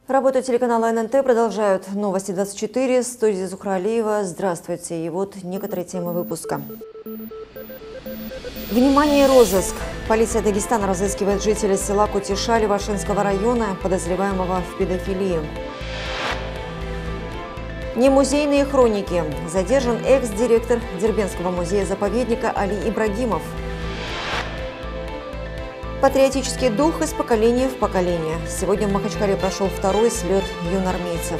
Работу телеканала ННТ продолжают новости 24. Студия Зухралиева. Здравствуйте. И вот некоторые темы выпуска. Внимание, розыск. Полиция Дагестана разыскивает жителя села Кутиша Левашинского района, подозреваемого в педофилии. Немузейные хроники. Задержан экс-директор Дербентского музея-заповедника Али Ибрагимов. Патриотический дух из поколения в поколение. Сегодня в Махачкале прошел второй слет юнармейцев.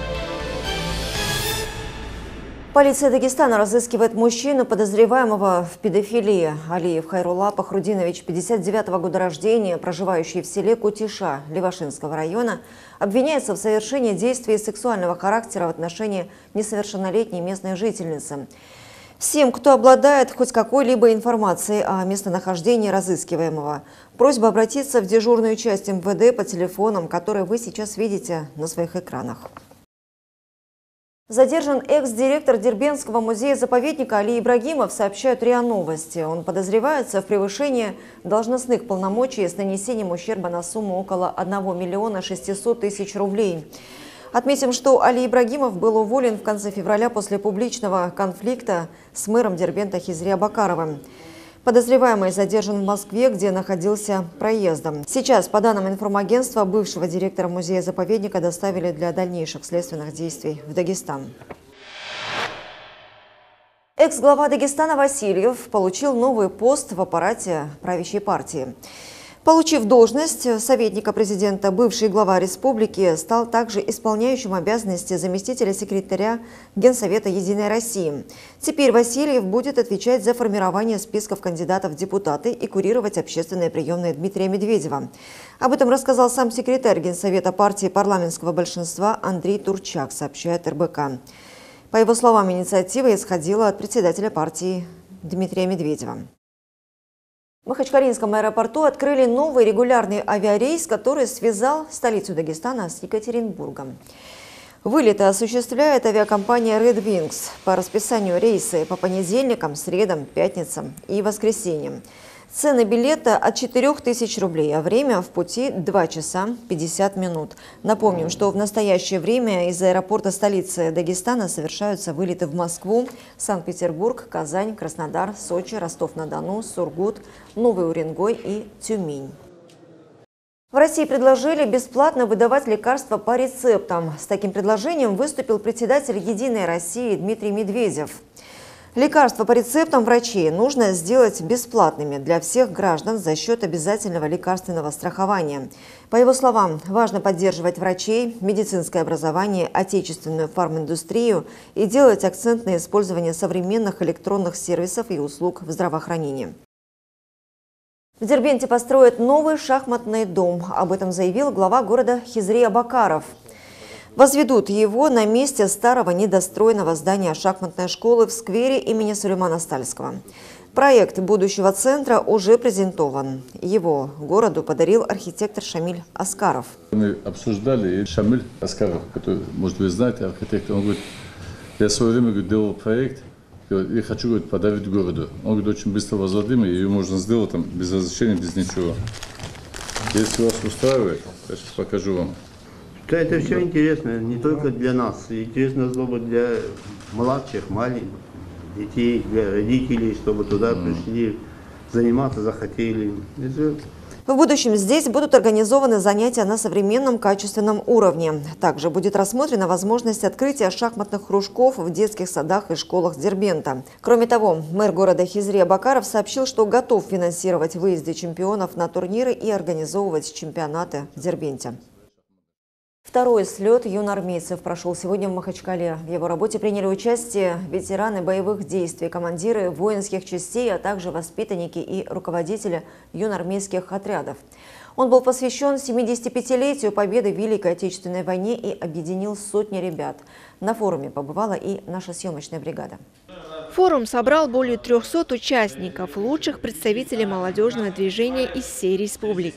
Полиция Дагестана разыскивает мужчину, подозреваемого в педофилии. Алиев Хайрулла Пахрудинович, 59-го года рождения, проживающий в селе Кутиша Левашинского района, обвиняется в совершении действий сексуального характера в отношении несовершеннолетней местной жительницы. Всем, кто обладает хоть какой-либо информацией о местонахождении разыскиваемого, просьба обратиться в дежурную часть МВД по телефонам, которые вы сейчас видите на своих экранах. Задержан экс-директор Дербентского музея-заповедника Али Ибрагимов, сообщают РИА Новости. Он подозревается в превышении должностных полномочий с нанесением ущерба на сумму около 1 миллиона 600 тысяч рублей. Отметим, что Али Ибрагимов был уволен в конце февраля после публичного конфликта с мэром Дербента Хизри Абакаровым. Подозреваемый задержан в Москве, где находился проездом. Сейчас, по данным информагентства, бывшего директора музея-заповедника доставили для дальнейших следственных действий в Дагестан. Экс-глава Дагестана Васильев получил новый пост в аппарате правящей партии. Получив должность советника президента, бывший глава республики стал также исполняющим обязанности заместителя секретаря Генсовета «Единой России». Теперь Васильев будет отвечать за формирование списков кандидатов в депутаты и курировать общественные приемные Дмитрия Медведева. Об этом рассказал сам секретарь Генсовета партии парламентского большинства Андрей Турчак, сообщает РБК. По его словам, инициатива исходила от председателя партии Дмитрия Медведева. В Махачкалинском аэропорту открыли новый регулярный авиарейс, который связал столицу Дагестана с Екатеринбургом. Вылеты осуществляет авиакомпания Red Wings по расписанию рейсы по понедельникам, средам, пятницам и воскресеньям. Цены билета от 4000 рублей, а время в пути 2 часа 50 минут. Напомним, что в настоящее время из аэропорта столицы Дагестана совершаются вылеты в Москву, Санкт-Петербург, Казань, Краснодар, Сочи, Ростов-на-Дону, Сургут, Новый Уренгой и Тюмень. В России предложили бесплатно выдавать лекарства по рецептам. С таким предложением выступил председатель «Единой России» Дмитрий Медведев. Лекарства по рецептам врачей нужно сделать бесплатными для всех граждан за счет обязательного лекарственного страхования. По его словам, важно поддерживать врачей, медицинское образование, отечественную фарминдустрию и делать акцент на использование современных электронных сервисов и услуг в здравоохранении. В Дербенте построят новый шахматный дом. Об этом заявил глава города Хизри Абакаров. Возведут его на месте старого недостроенного здания шахматной школы в сквере имени Сулеймана Стальского. Проект будущего центра уже презентован. Его городу подарил архитектор Шамиль Аскаров. Мы обсуждали, и Шамиль Аскаров, который, может, вы знаете, архитектор, он говорит, я в свое время делал проект, и хочу, говорит, подарить городу. Он говорит, очень быстро возводим, и ее можно сделать там без разрешения, без ничего. Если вас устраивает, я сейчас покажу вам. Да, это все интересно, не только для нас, интересно было для младших, маленьких, детей, для родителей, чтобы туда пришли, заниматься захотели. В будущем здесь будут организованы занятия на современном качественном уровне. Также будет рассмотрена возможность открытия шахматных кружков в детских садах и школах Дербента. Кроме того, мэр города Хизри Абакаров сообщил, что готов финансировать выезды чемпионов на турниры и организовывать чемпионаты в Дербенте. Второй слет юнармейцев прошел сегодня в Махачкале. В его работе приняли участие ветераны боевых действий, командиры воинских частей, а также воспитанники и руководители юнармейских отрядов. Он был посвящен 75-летию победы в Великой Отечественной войне и объединил сотни ребят. На форуме побывала и наша съемочная бригада. Форум собрал более 300 участников, лучших представителей молодежного движения из всей республики.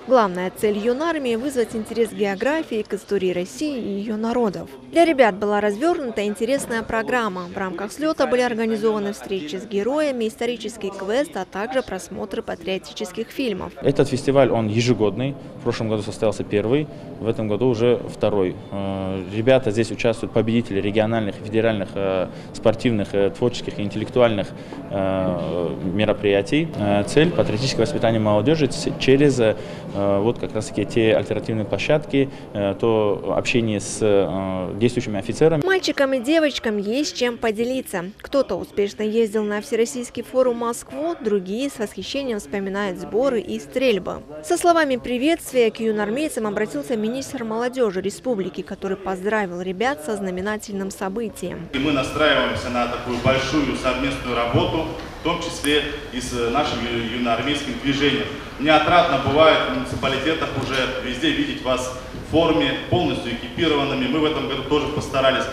Главная цель юнармии – вызвать интерес к географии, к истории России и ее народов. Для ребят была развернута интересная программа. В рамках слета были организованы встречи с героями, исторический квест, а также просмотры патриотических фильмов. Этот фестиваль, он ежегодный. В прошлом году состоялся первый, в этом году уже второй. Ребята здесь участвуют, победители региональных, федеральных, спортивных, творческих и интеллектуальных мероприятий. Цель – патриотическое воспитание молодежи через вот как раз таки те альтернативные площадки, то общение с действующими офицерами. Мальчикам и девочкам есть чем поделиться. Кто-то успешно ездил на Всероссийский форум в Москву, другие с восхищением вспоминают сборы и стрельбы. Со словами приветствия к юнармейцам обратился министр молодежи республики, который поздравил ребят со знаменательным событием. И мы настраиваемся на такую большую совместную работу, в том числе и с нашим юноармейским движением. Мне отрадно бывает в муниципалитетах уже везде видеть вас в форме, полностью экипированными. Мы в этом году тоже постарались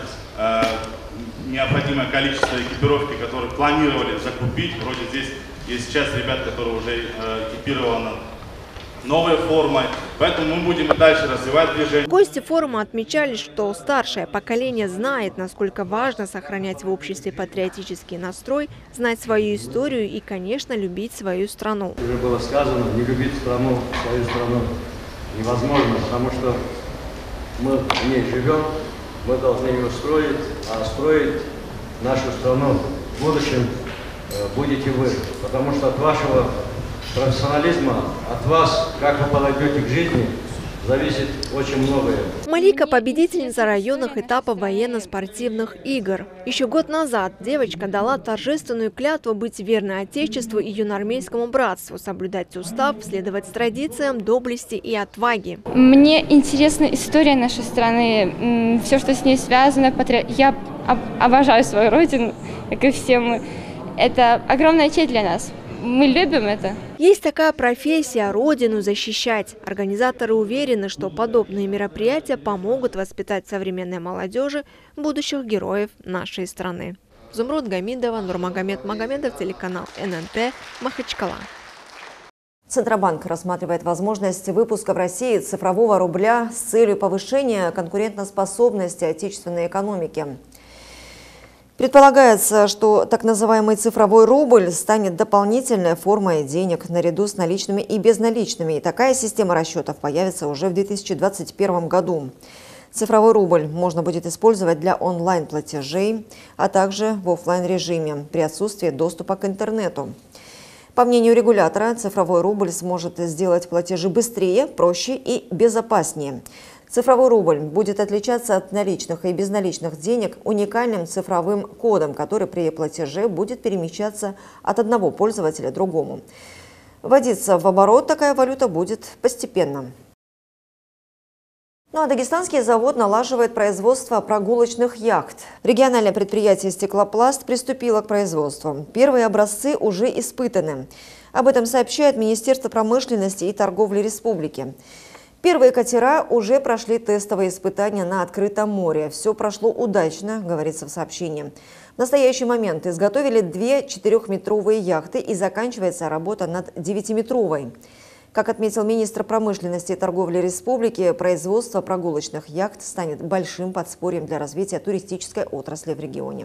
необходимое количество экипировки, которые планировали закупить. Вроде здесь есть сейчас ребят, которые уже экипированы новой формой, поэтому мы будем и дальше развивать движение. Гости форума отмечали, что старшее поколение знает, насколько важно сохранять в обществе патриотический настрой, знать свою историю и, конечно, любить свою страну. Уже было сказано, не любить страну, свою страну невозможно, потому что мы в ней живем, мы должны ее строить, а строить нашу страну в будущем будете вы, потому что от вашего профессионализма, от вас, как вы подойдете к жизни, зависит очень многое. Малика – победительница районных этапов военно-спортивных игр. Еще год назад девочка дала торжественную клятву быть верной Отечеству и юноармейскому братству, соблюдать устав, следовать традициям, доблести и отваге. Мне интересна история нашей страны, все, что с ней связано. Я обожаю свою родину, как и все мы. Это огромная честь для нас. Мы любим это. Есть такая профессия – родину защищать. Организаторы уверены, что подобные мероприятия помогут воспитать современной молодежи будущих героев нашей страны. Зумруд Гамидова, Нурмагомед Магомедов, телеканал ННТ, Махачкала. Центробанк рассматривает возможность выпуска в России цифрового рубля с целью повышения конкурентоспособности отечественной экономики. Предполагается, что так называемый цифровой рубль станет дополнительной формой денег наряду с наличными и безналичными. И такая система расчетов появится уже в 2021 году. Цифровой рубль можно будет использовать для онлайн-платежей, а также в офлайн-режиме при отсутствии доступа к интернету. По мнению регулятора, цифровой рубль сможет сделать платежи быстрее, проще и безопаснее. Цифровой рубль будет отличаться от наличных и безналичных денег уникальным цифровым кодом, который при платеже будет перемещаться от одного пользователя к другому. Вводиться в оборот такая валюта будет постепенно. Ну а дагестанский завод налаживает производство прогулочных яхт. Региональное предприятие «Стеклопласт» приступило к производству. Первые образцы уже испытаны. Об этом сообщает Министерство промышленности и торговли республики. Первые катера уже прошли тестовые испытания на открытом море. Все прошло удачно, говорится в сообщении. В настоящий момент изготовили 2 4-метровые яхты и заканчивается работа над 9-метровой. Как отметил министр промышленности и торговли республики, производство прогулочных яхт станет большим подспорьем для развития туристической отрасли в регионе.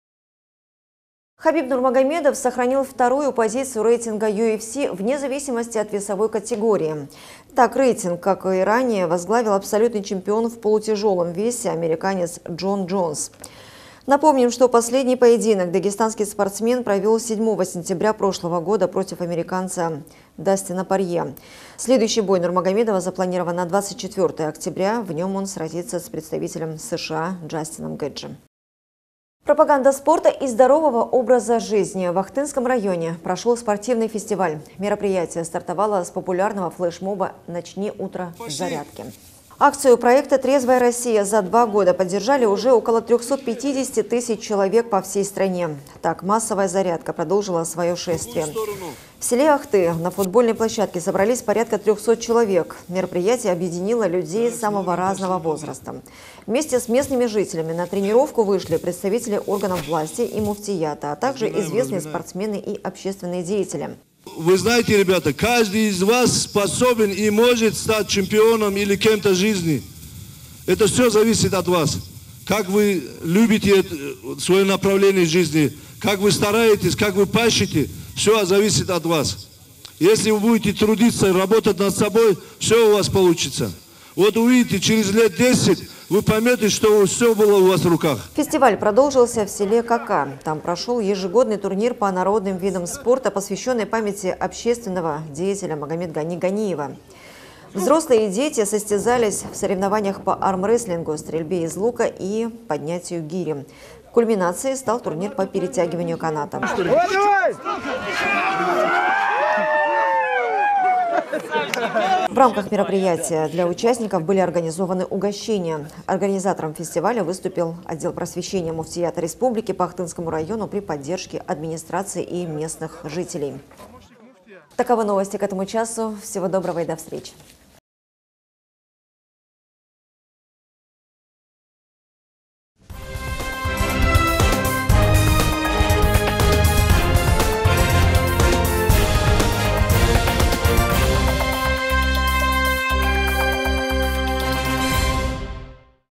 Хабиб Нурмагомедов сохранил вторую позицию рейтинга UFC вне зависимости от весовой категории. Так, рейтинг, как и ранее, возглавил абсолютный чемпион в полутяжелом весе американец Джон Джонс. Напомним, что последний поединок дагестанский спортсмен провел 7 сентября прошлого года против американца Дастина Порье. Следующий бой Нурмагомедова запланирован на 24 октября. В нем он сразится с представителем США Джастином Гэджи. Пропаганда спорта и здорового образа жизни. В Ахтынском районе прошел спортивный фестиваль. Мероприятие стартовало с популярного флешмоба «Начни утро с зарядки». Акцию проекта «Трезвая Россия» за 2 года поддержали уже около 350 тысяч человек по всей стране. Так, массовая зарядка продолжила свое шествие. В селе Ахты на футбольной площадке собрались порядка 300 человек. Мероприятие объединило людей самого разного возраста. Вместе с местными жителями на тренировку вышли представители органов власти и муфтията, а также известные спортсмены и общественные деятели. Вы знаете, ребята, каждый из вас способен и может стать чемпионом или кем-то жизни. Это все зависит от вас. Как вы любите свое направление жизни, как вы стараетесь, как вы пашете, все зависит от вас. Если вы будете трудиться и работать над собой, все у вас получится. Вот увидите, через лет 10 вы поймете, что все было у вас в руках. Фестиваль продолжился в селе Кака. Там прошел ежегодный турнир по народным видам спорта, посвященный памяти общественного деятеля Магомед-Гани Ганиева. Взрослые и дети состязались в соревнованиях по армрестлингу, стрельбе из лука и поднятию гири. Кульминацией стал турнир по перетягиванию каната. В рамках мероприятия для участников были организованы угощения. Организатором фестиваля выступил отдел просвещения Муфтията Республики по Ахтынскому району при поддержке администрации и местных жителей. Таковы новости к этому часу. Всего доброго и до встречи.